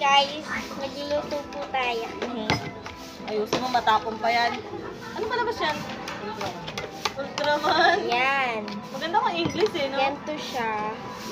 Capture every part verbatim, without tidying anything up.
guys, nagluluto po tayo. Ayusin mo, matapon pa yan. Ano palabas yan? Ultraman. Yan. Maganda kang English eh, no? Yan to siya.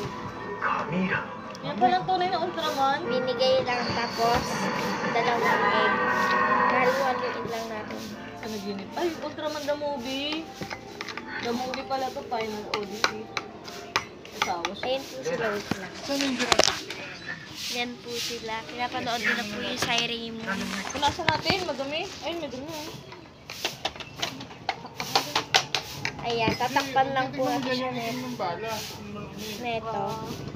Yan palang tunay na Ultraman. Binigay lang tapos dalawang egg. Halu-haluin lang natin. Ano unit? Ay, Ultraman the movie. The movie pala to, Final Odyssey. Asawa siya. Ayan po sila. Wait lang. Yan po sila. Pinapanood ko na po yung Siren mo. Punasan natin, madumi. Ayun, madumi. oh. Ayan, tatakpan lang po natin siya neto. Neto.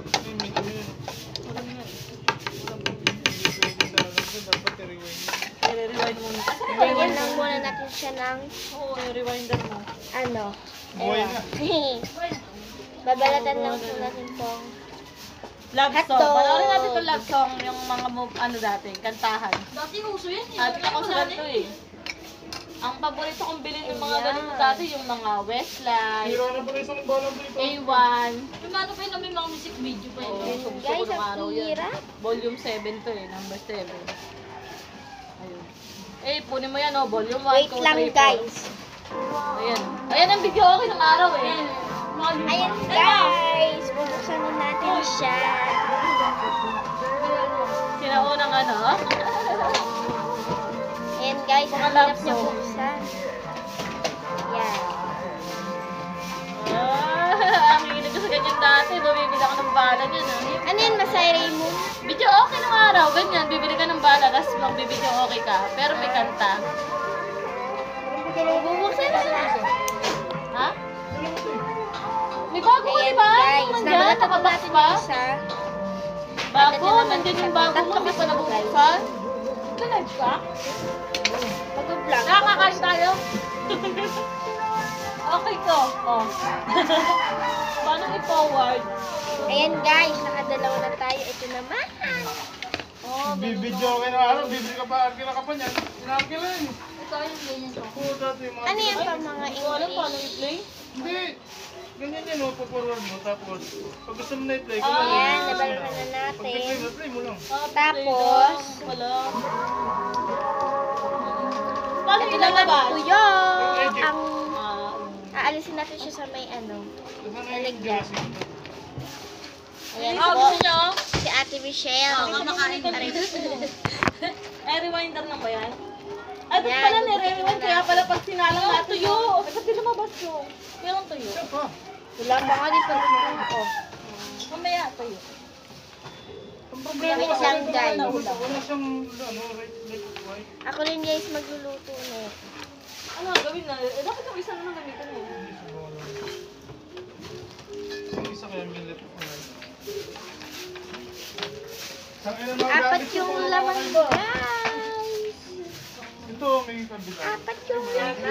I-rewind mo. Lagyan lang muna natin siya ng Oo, i-rewinder mo. ano. Buhay na. Babalatan lang po natin pong Love song. Hotdog. Panoorin natin itong love song, yung mga move, ano dati, kantahan. Dati uso yan. At ako sa ganito eh. Ang paborito kong bilhin yung mga Ayan. ganito dati, yung mga Westlife, Hira na pala isang balang dito. A one. Yung ano pa yun, may mga music video pa yun. Oo, Ayun, gusto ko guys, ng ang araw yan. hirap. Volume seven to eh, number seven. Ayun. Eh, punin mo yan oh, volume one, Wait two, lang three, four. guys. Ayan. Ayan ang video okay ng araw eh. Ayan guys. Bubuksan na natin siya. Sinaunang ano? Ayan guys. Ang Mga hirap love niya song. buksan. Yan. Ah, ang hilig ko sa ganyan dati. Bumibili ako ng bala niyan ah. Ano yan, Masay Raymond? Video okay ng araw, ganyan. Bibili ka ng bala, tapos magbibideo okay ka. Pero may kanta. Bubuksan na natin. Ha? May bago ko, Ayan di ba? guys. Nandyan, Nabalatan po nakabox natin pa. yung isa. Bago, Natin naman nandyan yung isa. bago mo, Tatlo hindi pa kasi to, nabubuksan. Ka-live ka? Pag-vlog. Nakakain tayo? Okay ko. Oh. Paano i-forward? Ayan guys. Nakadalawa na tayo. Ito naman. Oh, Bibidyo ka na araw, bibili ka pa, arkila ka pa niyan. Inarkila yun. Ito yung ganyan to. Oo, dati yung mga... Ano yan pa mga Hindi ko alam paano English? i-play. Hindi. Ganyan yan, oh, paporward mo. Tapos, pag gusto mo na i-play, Ah, gano'n. Ayan, nabalatan na Pag natin. i-play mo, play mo lang. Ah, Tapos, play lang. Wala. Paano ito naman ilalabas? po yung ang Ah, aalisin natin siya sa may ano. Tapos ano yung Elegant. Jurassic? Ayan Ah, po. gusto nyo? Si Ate Michelle. Oo, kumakain na rin. Eh, rewinder lang ba yan? Ay, ba't Yan, pala gugupitin ni-rewind? na Kaya natin. pala pag sinalang na tuyo. Eh, ba't di lumabas yung? Meron tuyo. Siya pa. Wala pa nga din pag ko. Mamaya tuyo. Ang problema Wait kasi, lang, wala- guys. wala wala siyang, ano, right, left, right. Ako rin guys magluluto na. Ano nga gawin na? Eh, dapat yung isa naman gamitin mo. Yung isa kaya may left, right. Tangina na, Apat gamit ko yung pa, laman kumakain ko. ba? Guys. Ito, may kabila. Apat yung laman.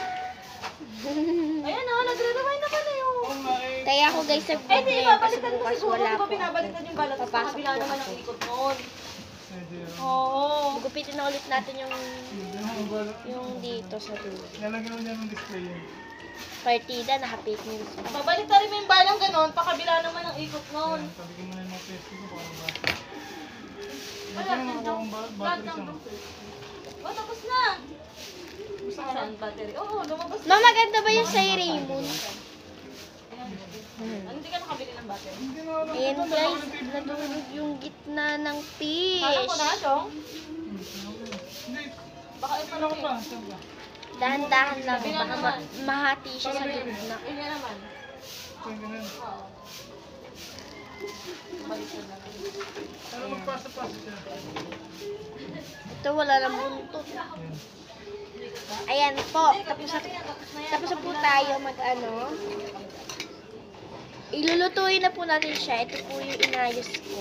Ayan o, nagre-rewind na pala yung... Oo nga, eh. Kaya ako guys Eh, nag-vlog di na ba, yun kasi baliktad mo bukas siguro. wala Di ba po. binabaliktad yung balat? Tapos Papasok kabila po naman ang kasi. ikot noon. Pwede yan. Oo. Gupitin na ulit natin yung Yung bala- yung dito sa dulo. Nalagyan mo niya ng display yun. Partida, naka-fake news. Babalik na rin mo yung balang ganon, pakabila naman ang ikot noon. Ayan, sabi ko muna yung mga pwesto ko, baka ba? Wala, Ito na, yan nakuha daw. akong ba- Flat battery lang siya. daw. Oh, tapos na. Saan battery? Oo, lumabas na. Ma, maganda ba yung sa Raymond? Ayan. Ano, hindi ka nakabili ng battery? Hindi na, ano, Ayan ito, guys, nalaki ng T V. nadurog yung gitna ng Kala ko na, fish. Chong. Hindi, Baka ito ano lang ko pa? eh. Saan ba? Dahan-dahan lang, Sabi na baka naman. ma- mahati siya sa gitna. Yun yan naman. Saan ganun? Oo. Balik ko na. Ano magpasa-pasa siya? Ito wala lang buntot. Ayan po, tapos na, tapos na po tayo mag ano. Ilulutuin na po natin siya. Ito po yung inayos ko.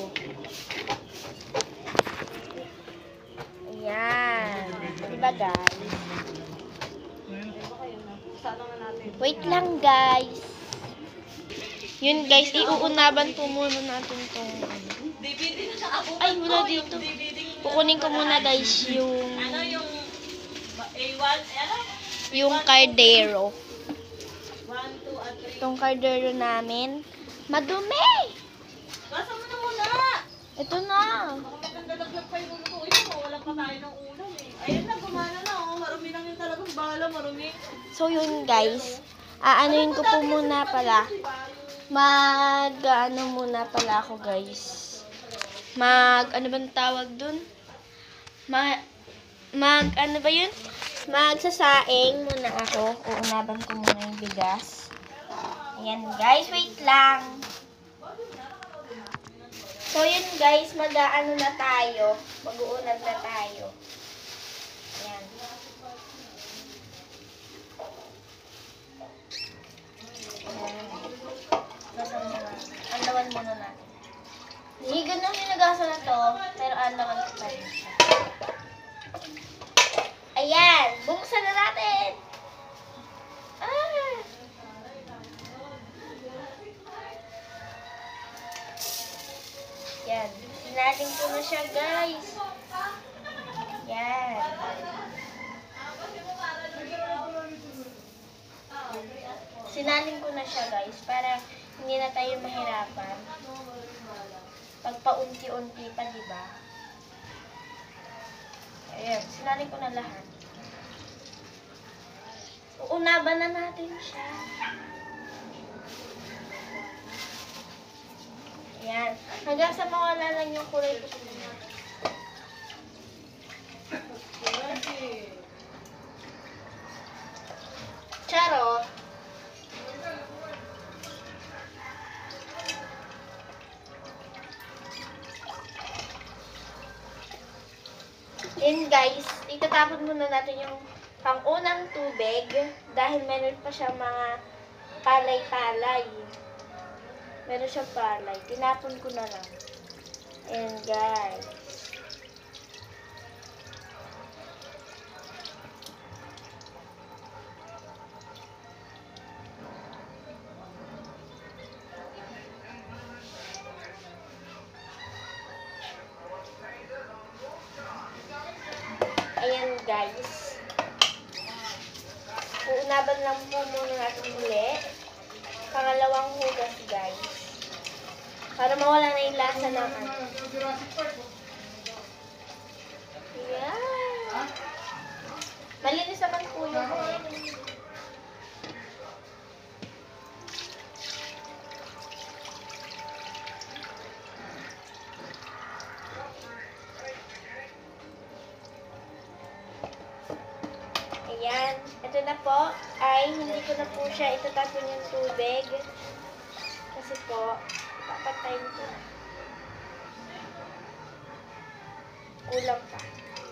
Ayan. Diba guys? Sana na natin. Wait lang guys. Yun guys, iuunaban po muna natin tong ano. D V D na siya ako. Ay, wala dito. D V D. Kukunin ko muna guys yung Ano yung A one? Ano? yung cardero. one, two, at three. Itong cardero namin. Madumi! Basa mo na muna. Ito na. Baka maganda laglag pa tayo ng ulam eh. Ayun na, gumana na oh. Marumi lang yung talagang bala, marumi. So yun guys, aanuin ko po muna pala. Mag, ano muna pala ako guys. Mag, ano bang tawag dun? Mag, mag, ano ba yun? Magsasaing muna ako. Uunaban ko muna yung bigas. Ayan guys, wait lang. So yun guys, mag-ano na tayo. Mag-uunad na tayo. Ayan. Anlawan muna natin. Hindi, ganun yung nagasa na to. Pero anlawan ko pa rin siya. Ayan! Buksan na natin! Ah! Yan. Sinaling ko na siya, guys. Yan. Sinaling ko na siya, guys, para hindi na tayo mahirapan. Pag paunti-unti pa, di ba? Ayan, sinaling ko na lahat. Uunaban na natin siya. Ayan. Hanggang sa mawala lang yung kulay ko. Charot. Then guys, itatapon muna natin yung pang-unang tubig dahil meron pa siya mga palay-palay. Meron siyang palay. Tinapon ko na lang. And guys. Ayan guys. Uunaban lang po muna natin muli. Pangalawang hugas guys. Para mawala na yung lasa ng ano. Ayan. Malinis naman po yung kulay. Ayan. Ito na po ay hindi ko na po siya itatapon yung tubig. Kasi po, papatayin ko na. Kulang pa.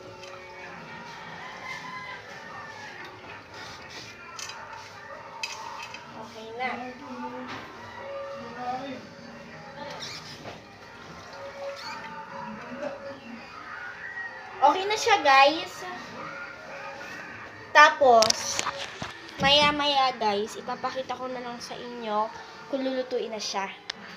Okay na. Okay na siya guys. Tapos, maya-maya guys, ipapakita ko na lang sa inyo kung lulutuin na siya.